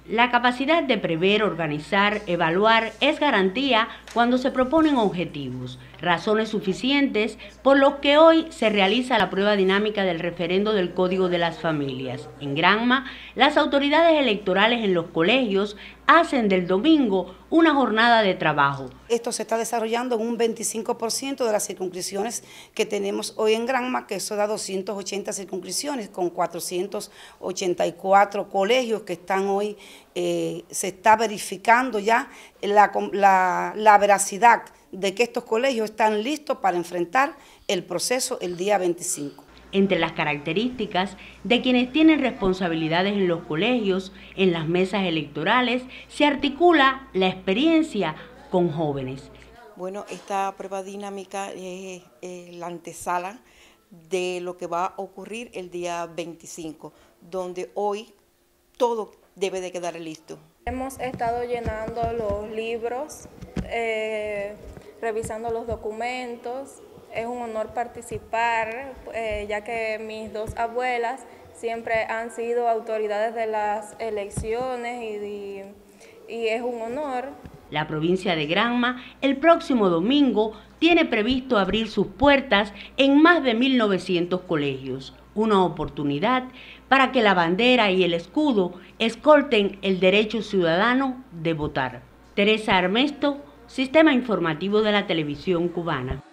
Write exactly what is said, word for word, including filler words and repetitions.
La capacidad de prever, organizar, evaluar es garantía cuando se proponen objetivos, razones suficientes por lo que hoy se realiza la prueba dinámica del referendo del Código de las Familias. En Granma, las autoridades electorales en los colegios hacen del domingo una jornada de trabajo. Esto se está desarrollando en un veinticinco por ciento de las circunscripciones que tenemos hoy en Granma, que eso da doscientas ochenta circunscripciones con cuatrocientos ochenta y cuatro colegios que están hoy, eh, se está verificando ya la, la, la veracidad de que estos colegios están listos para enfrentar el proceso el día veinticinco. Entre las características de quienes tienen responsabilidades en los colegios, en las mesas electorales, se articula la experiencia con jóvenes. Bueno, esta prueba dinámica es eh, la antesala de lo que va a ocurrir el día veinticinco, donde hoy todo debe de quedar listo. Hemos estado llenando los libros, eh, revisando los documentos. Es un honor participar, eh, ya que mis dos abuelas siempre han sido autoridades de las elecciones y, y, y es un honor. La provincia de Granma el próximo domingo tiene previsto abrir sus puertas en más de mil novecientos colegios, una oportunidad para que la bandera y el escudo escolten el derecho ciudadano de votar. Teresa Armesto, Sistema Informativo de la Televisión Cubana.